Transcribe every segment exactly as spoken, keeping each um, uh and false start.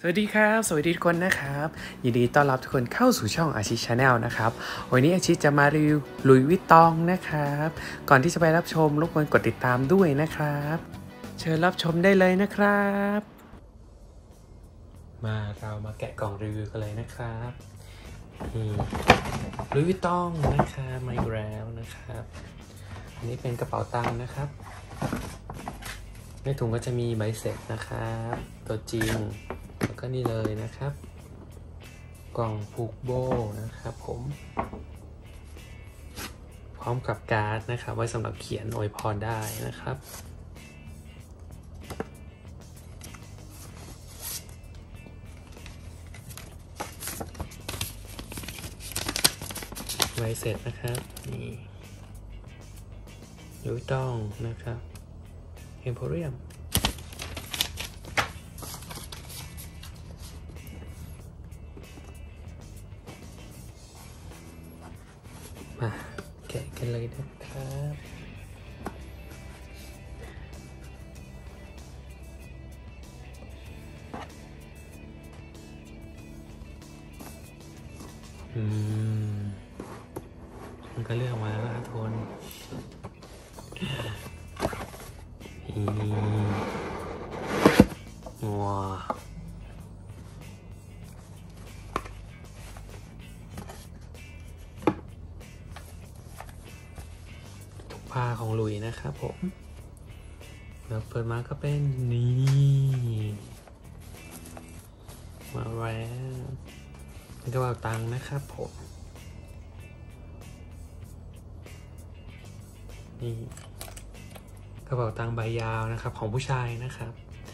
วัสดีครับสวัสดีทุกคนนะครับยินดีต้อนรับทุกคนเข้าสู่ช่องอาชิชาแนลนะครับวันนี้อาชิจะมารีวิวหลุยส์วิตตองนะครับก่อนที่จะไปรับชมรบกวนกดติดตามด้วยนะครับเชิญรับชมได้เลยนะครับมาเรามาแกะกล่องรีวิวกันเลยนะครับนี่หลุยส์วิตตองนะครับมาอีกแล้วนะครับอันนี้เป็นกระเป๋าตังค์นะครับในถุงก็จะมีใบเสร็จนะครับตัวจริงแล้วก็นี่เลยนะครับกล่องผูกโบนะครับผมพร้อมกับการ์ดนะครับไว้สำหรับเขียนอวยพรได้นะครับไว้เสร็จนะครับนี่หลุยส์วิตตองนะครับเอ็มโพเรียมมาแกะกันเลยนะครับอืมมันก็เลือกมาแล้วครับทุกคนอีว้าผ้าของหลุยนะครับผมแล้วเปิดมาก็เป็นนี่มาแล้วเป็นกระเป๋าตังค์นะครับผมนี่กระเป๋าตังค์ใบยาวนะครับของผู้ชายนะครับ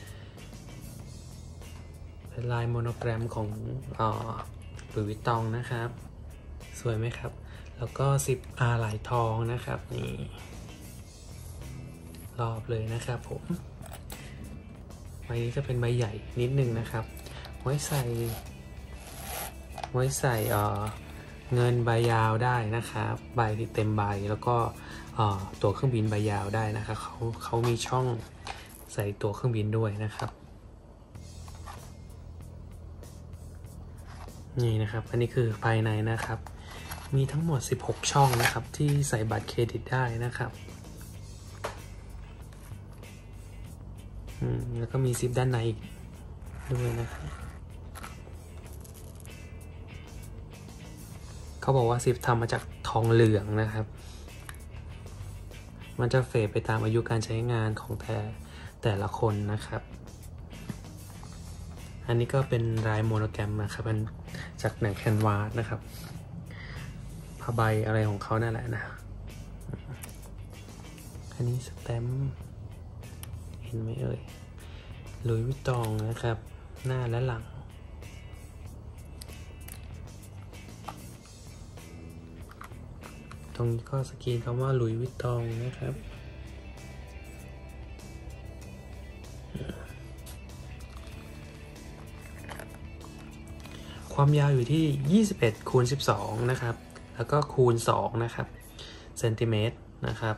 เป็นลายโมโนแกรมของอ่าหลุยส์วิตตองนะครับสวยไหมครับแล้วก็ซิปอาร์ลายทองนะครับนี่รอบเลยนะครับผมใบนี้จะเป็นใบใหญ่นิดนึงนะครับไว้ใส่ไว้ใส่เอ่อเงินใบยาวได้นะครับใบที่เต็มใบแล้วก็ตั๋วเครื่องบินใบยาวได้นะครับเขาเขามีช่องใส่ตั๋วเครื่องบินด้วยนะครับนี่นะครับอันนี้คือภายในนะครับมีทั้งหมดสิบหกช่องนะครับที่ใส่บัตรเครดิตได้นะครับอืมแล้วก็มีซิปด้านในอีกด้วยนะครับเขาบอกว่าซิปทำมาจากทองเหลืองนะครับมันจะเฟดไปตามอายุการใช้งานของแต่แต่ละคนนะครับอันนี้ก็เป็นลายโมโนแกรมนะครับเป็นจากหนังแคนวาสนะครับผ้าใบอะไรของเขานั่นแหละนะอันนี้สแตมป์เห็นไหมเอ่ยหลุยส์วิตตองนะครับหน้าและหลังตรงนี้ก็สกรีนคำว่าหลุยส์วิตตองนะครับความยาวอยู่ที่ยี่สิบเอ็ดคูณสิบสองนะครับแล้วก็คูณสองนะครับเซนติเมตรนะครับ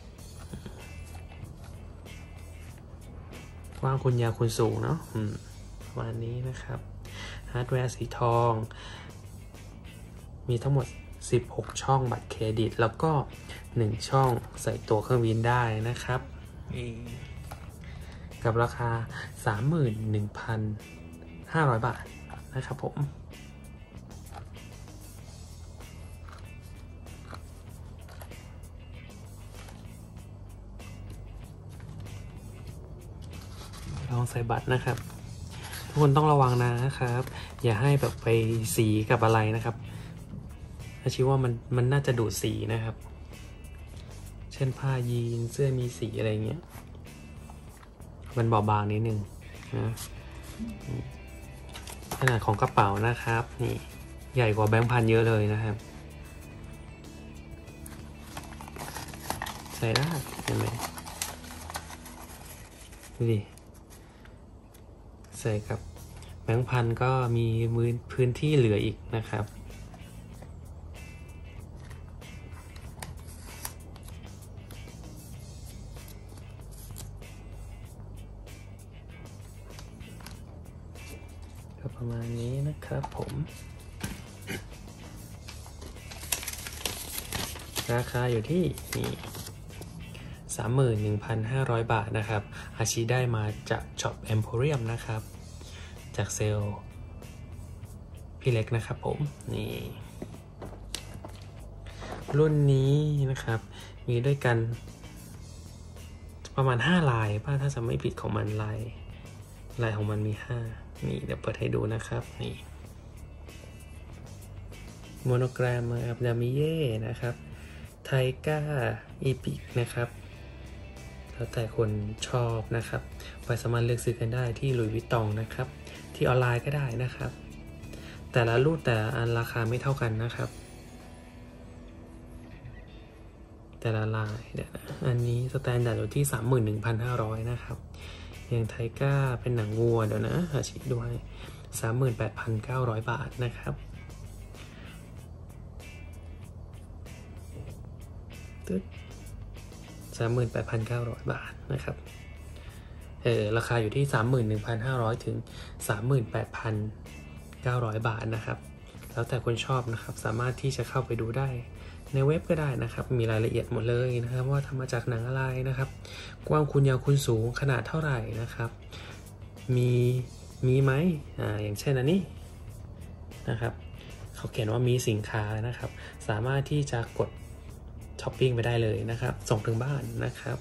กว้างคูณยาวคูณสูงเนาะประมาณนี้นะครับฮาร์ดแวร์สีทองมีทั้งหมดสิบหกช่องบัตรเครดิตแล้วก็หนึ่งช่องใส่ตั๋วเครื่องบินได้นะครับกับราคา สามหมื่นหนึ่งพันห้าร้อย บาทนะครับผมลองใส่บัตรนะครับทุกคนต้องระวังนะครับอย่าให้แบบไปสีกับอะไรนะครับอาชีว่ามันมันน่าจะดูดสีนะครับเช่นผ้ายีนเสื้อมีสีอะไรเงี้ยมันบอบบางนิดนึงนะขนาดของกระเป๋านะครับนี่ใหญ่กว่าแบงค์พันเยอะเลยนะครับใส่ได้เห็นไหมดูดิใส่กับแบงค์พันก็มีมือพื้นที่เหลืออีกนะครับประมาณนี้นะครับผมราคาอยู่ที่นี่ สามหมื่นหนึ่งพันห้าร้อย บาทนะครับอาชีได้มาจากช็อป Emporium นะครับจากเซลล์พี่เล็กนะครับผมนี่รุ่นนี้นะครับมีด้วยกันประมาณห้าลายป้าถ้าจะไม่ผิดของมันลายลายของมันมีห้านี่เดี๋ยวเปิดให้ดูนะครับนี่โมโนแกรมนะครับดามิเย่นะครับไทก้าอีพิกนะครับแล้วแต่คนชอบนะครับไปสามารถเลือกซื้อกันได้ที่ลุยส์วิตตองนะครับที่ออนไลน์ก็ได้นะครับแต่ละรุ่นแต่ละอันราคาไม่เท่ากันนะครับแต่ละลายเดี๋ยวนะอันนี้สแตนดาร์ดอยู่ที่ สามหมื่นหนึ่งพันห้าร้อย นะครับอย่างไทก้าเป็นหนังวัวเดี๋ยวนะหาชี้ด้วย สามหมื่นแปดพันเก้าร้อย บาทนะครับตึ๊ด สามหมื่นแปดพันเก้าร้อย บาทนะครับเออราคาอยู่ที่ สามหมื่นหนึ่งพันห้าร้อย ถึง สามหมื่นแปดพันเก้าร้อย บาทนะครับแล้วแต่คนชอบนะครับสามารถที่จะเข้าไปดูได้ในเว็บก็ได้นะครับมีรายละเอียดหมดเลยนะครับว่าทำมาจากหนังอะไรนะครับกว้างคูณยาวคูณสูงขนาดเท่าไหร่นะครับมีมีไหมอ่าอย่างเช่นอันนี้นะครับเขาเขียนว่ามีสินค้านะครับสามารถที่จะกดช้อปปิ้งไปได้เลยนะครับส่งถึงบ้านนะครับ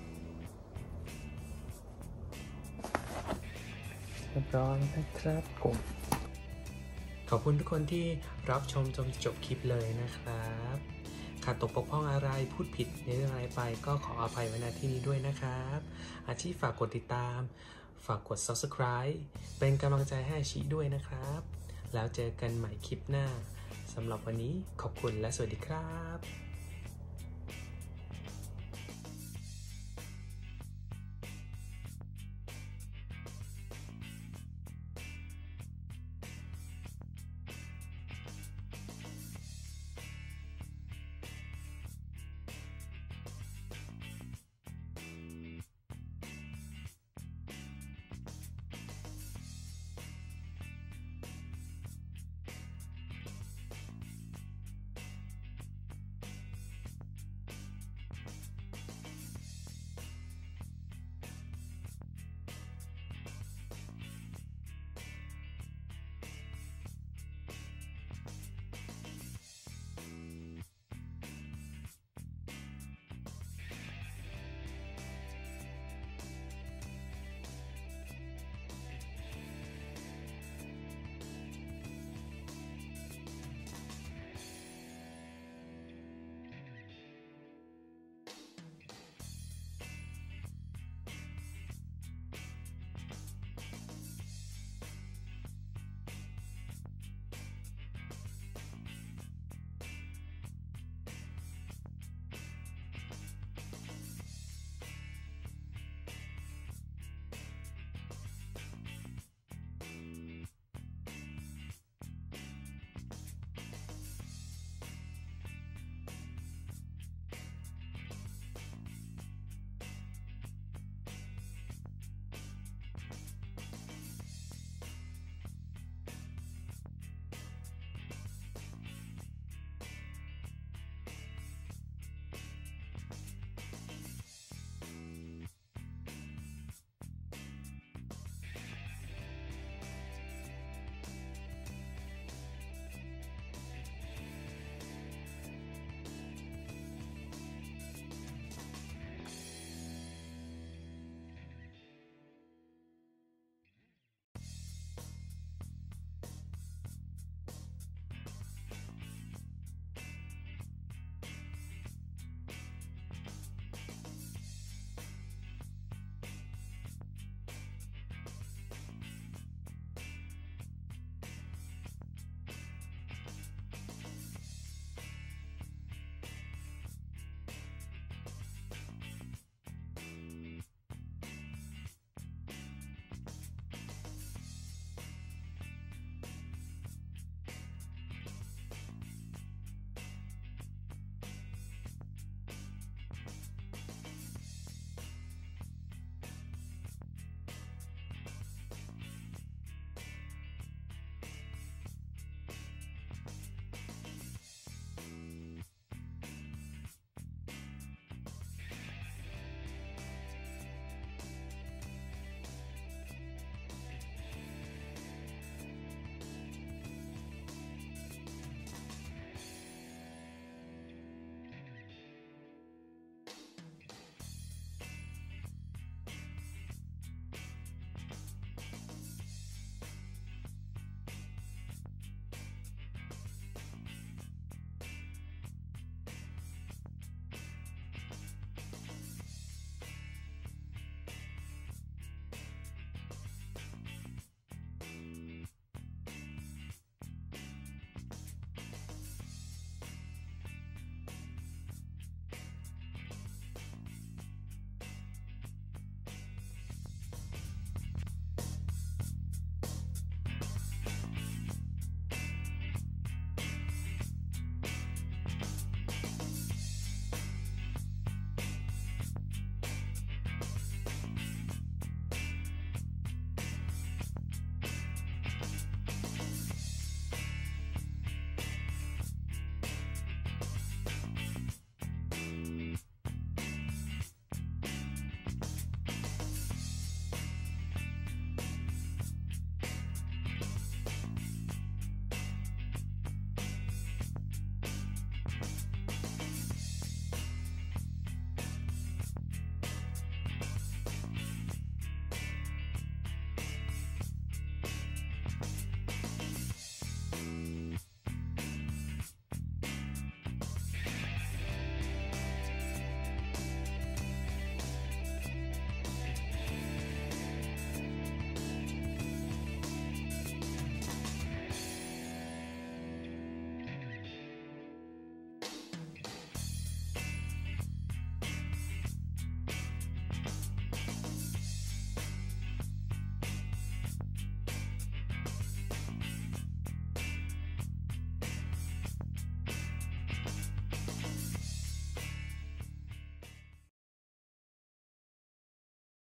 เรียบร้อยนะครับผมขอบคุณทุกคนที่รับชมจนจบคลิปเลยนะครับขาดตกบกพร่องอะไรพูดผิดในเรื่องอะไรไปก็ขออภัยไว้ณที่นี้ด้วยนะครับอาชีฝากกดติดตามฝากกด ซับสไครบ์ เป็นกำลังใจให้อาชีด้วยนะครับแล้วเจอกันใหม่คลิปหน้าสำหรับวันนี้ขอบคุณและสวัสดีครับ